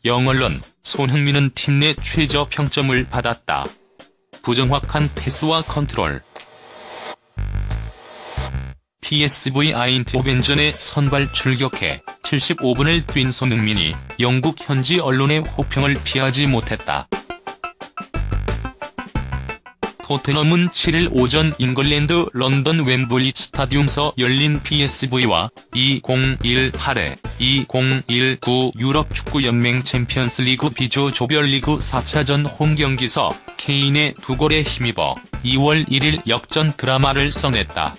영언론, 손흥민은 팀 내 최저 평점을 받았다. 부정확한 패스와 컨트롤. PSV 아인트호벤전에 선발 출격해 75분을 뛴 손흥민이 영국 현지 언론의 호평을 피하지 못했다. 토트넘은 7일 오전 잉글랜드 런던 웸블리 스타디움서 열린 PSV와 2018-2019 유럽 축구 연맹 챔피언스리그 B조 조별리그 4차전 홈경기서 케인의 2골에 힘입어 2월 1일 역전 드라마를 써냈다.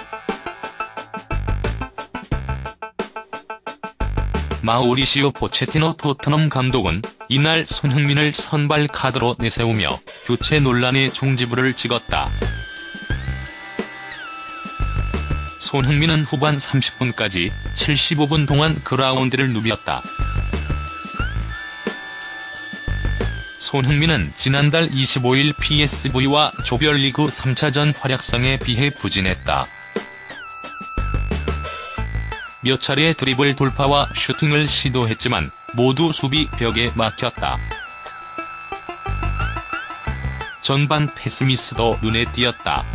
마우리시오 포체티노 토트넘 감독은 이날 손흥민을 선발 카드로 내세우며 교체 논란의 종지부를 찍었다. 손흥민은 후반 30분까지 75분 동안 그라운드를 누볐다. 손흥민은 지난달 25일 PSV와 조별리그 3차전 활약상에 비해 부진했다. 몇 차례 드리블 돌파와 슈팅을 시도했지만 모두 수비 벽에 막혔다. 전반 패스 미스도 눈에 띄었다.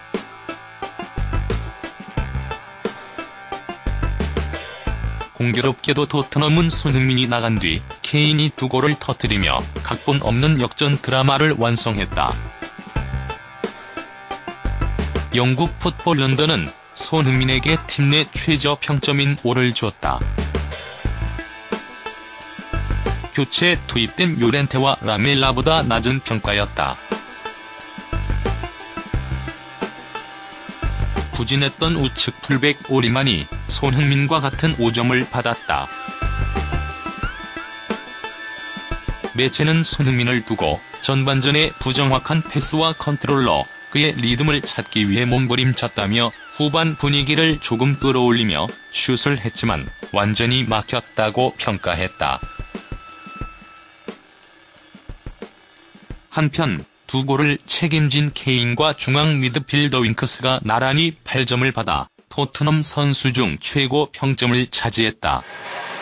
공교롭게도 토트넘은 손흥민이 나간 뒤 케인이 2골을 터뜨리며 각본 없는 역전 드라마를 완성했다. 영국 풋볼 런던은 손흥민에게 팀 내 최저 평점인 5를 줬다. 교체 투입된 요렌테와 라멜라보다 낮은 평가였다. 부진했던 우측 풀백 오리만이 손흥민과 같은 5점을 받았다. 매체는 손흥민을 두고 전반전에 부정확한 패스와 컨트롤러 그의 리듬을 찾기 위해 몸부림쳤다며 후반 분위기를 조금 끌어올리며 슛을 했지만 완전히 막혔다고 평가했다. 한편 2골을 책임진 케인과 중앙 미드필더 윙크스가 나란히 8점을 받아 토트넘 선수 중 최고 평점을 차지했다.